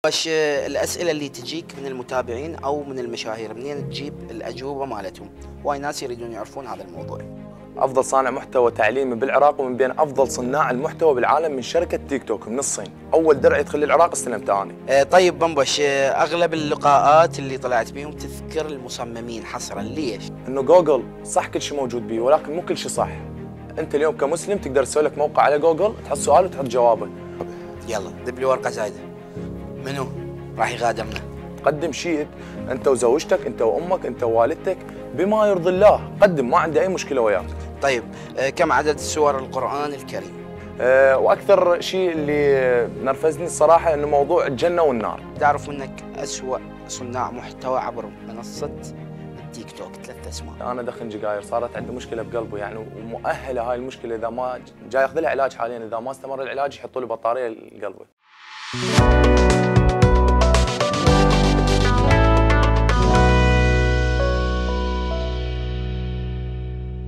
وش الأسئلة اللي تجيك من المتابعين أو من المشاهير منين تجيب الأجوبة مالتهم؟ وايد ناس يريدون يعرفون هذا الموضوع. افضل صانع محتوى تعليمي بالعراق ومن بين افضل صناع المحتوى بالعالم من شركه تيك توك من الصين. اول درع يدخل العراق استلمته انا. طيب بمبش، اغلب اللقاءات اللي طلعت بيهم تذكر المصممين حصرا، ليش؟ انه جوجل صح كل شيء موجود بيه ولكن مو كل شيء صح. انت اليوم كمسلم تقدر تسوي لك موقع على جوجل، تحط سؤال وتحط جوابه. يلا دب لي ورقه زايده. منو راح يغادرنا؟ قدم شيء انت وزوجتك، انت وامك، انت ووالدتك، بما يرضي الله. قدم، ما عندي اي مشكله وياك. طيب كم عدد سور القرآن الكريم؟ واكثر شيء اللي نرفزني الصراحه انه موضوع الجنه والنار. تعرف منك أسوأ صناع محتوى عبر منصة التيك توك 3 أسماء. انا ادخن سجاير، صارت عندي مشكله بقلبه يعني، ومؤهله هاي المشكله. اذا ما جاي ياخذ لها علاج حاليا، اذا ما استمر العلاج يحطوا لي بطاريه لقلبه.